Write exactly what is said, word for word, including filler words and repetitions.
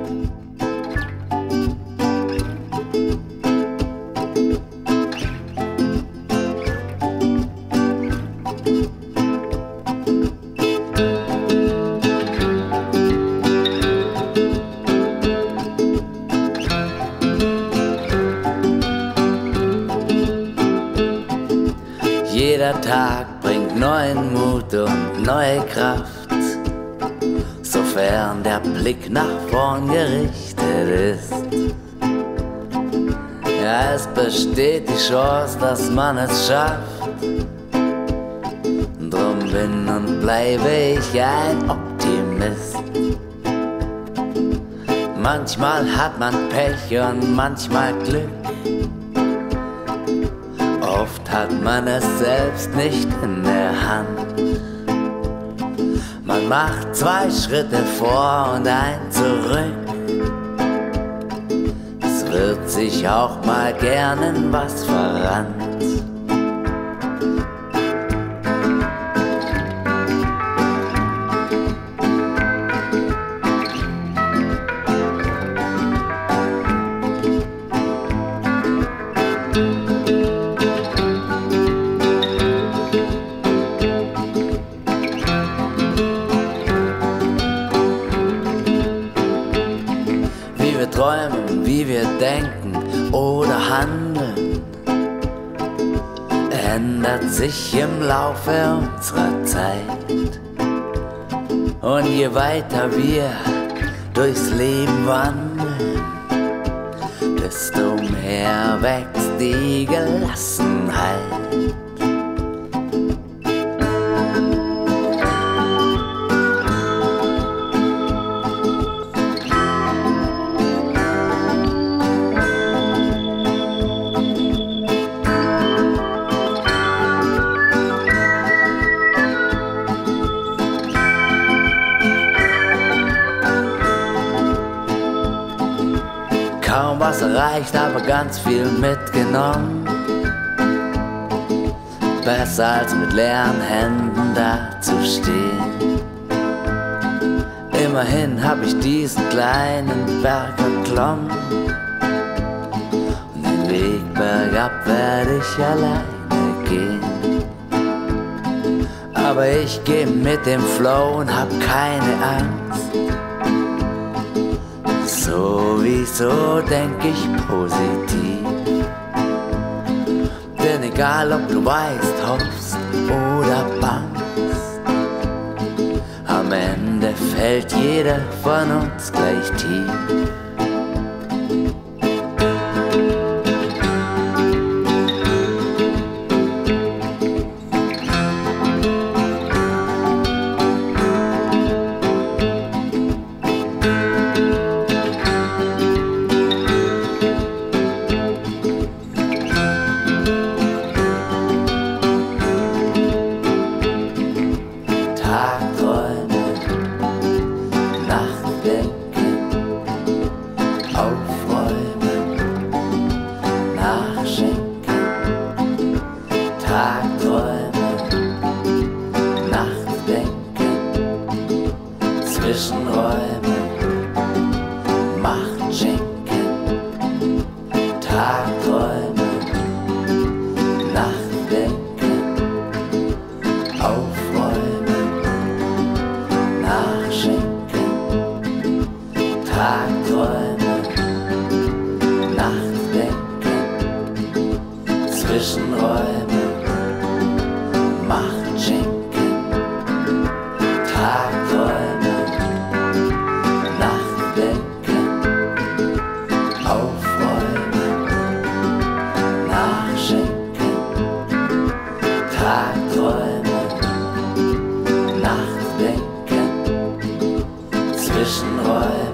Jeder Tag bringt neuen Mut und neue Kraft, sofern der Blick nach vorn gerichtet ist. Ja, es besteht die Chance, dass man es schafft. Drum bin und bleibe ich ein Optimist. Manchmal hat man Pech und manchmal Glück. Oft hat man es selbst nicht in der Hand. Man macht zwei Schritte vor und ein zurück. Es wird sich auch mal gern in was verrannt. Träumen, wie wir denken oder handeln, ändert sich im Laufe unserer Zeit. Und je weiter wir durchs Leben wandeln, desto mehr wächst die Gelassenheit. Kaum was erreicht, aber ganz viel mitgenommen. Besser als mit leeren Händen dazustehen. Immerhin hab ich diesen kleinen Berg erklommen. Und den Weg bergab werde ich alleine gehen. Aber ich geh mit dem Flow und hab keine Angst. Sowieso denk ich positiv. Denn egal ob du weißt, hoffst oder bangst, am Ende fällt jeder von uns gleich tief. Tagträumen, Nachtdenken, aufräumen, nachschenken. Tagträumen, Nachtdenken, Zwischenräumen, Macht schenken. Tagträumen, Nachtdenken, aufräumen, nachschenken. Tagträumen, Nachtdenken, Zwischenräumen, Macht schenken. Tagträumen, Nachtdenken, aufräumen, nachschenken. Tagträumen, Nachtdenken, Zwischenräumen.